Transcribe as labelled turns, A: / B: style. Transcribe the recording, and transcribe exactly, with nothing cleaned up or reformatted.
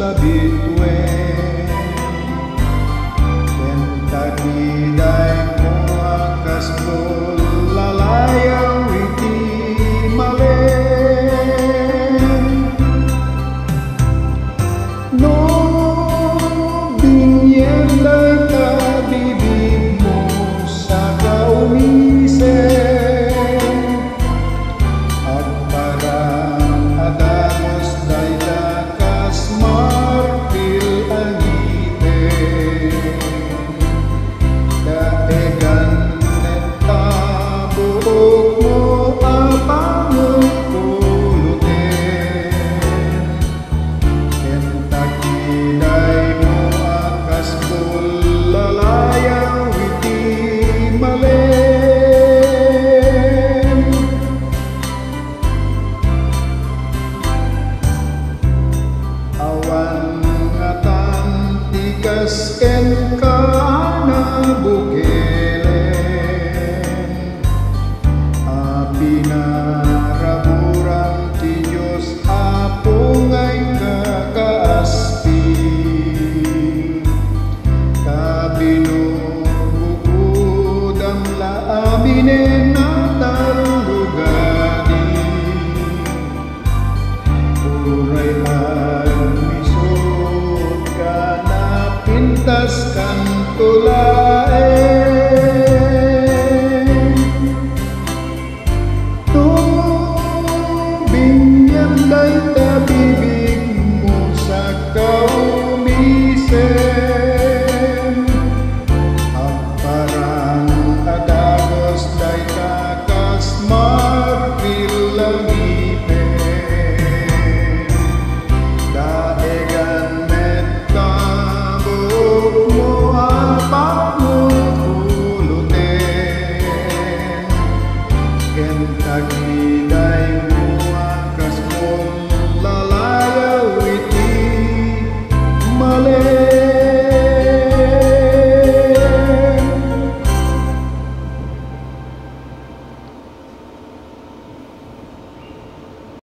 A: bituin. Kentucky day mo akas lalayaw iti malen. No binyen day ka bibig mo sa kaumisen. At parang adamos day dakas marpil ang ngipin. Daegan nagtabuok mo apang pulutin. Kentucky day mo akas lalayaw iti malen. Awan nga tantigas ken ka na bukelen. Api na raburang ti Diyos apungay kakaaspi. Kabinubukod ang laaminen na tarugani. Uray agmisod ka na pintas kan tulaen. Tubing yan day ta bibig mo sa kaumisen. At parang adagos day takas marpil ang ngipin. Daegan met kabuk mo apang pulutin. Kentucky day mo akas mo lalayaw iti malen.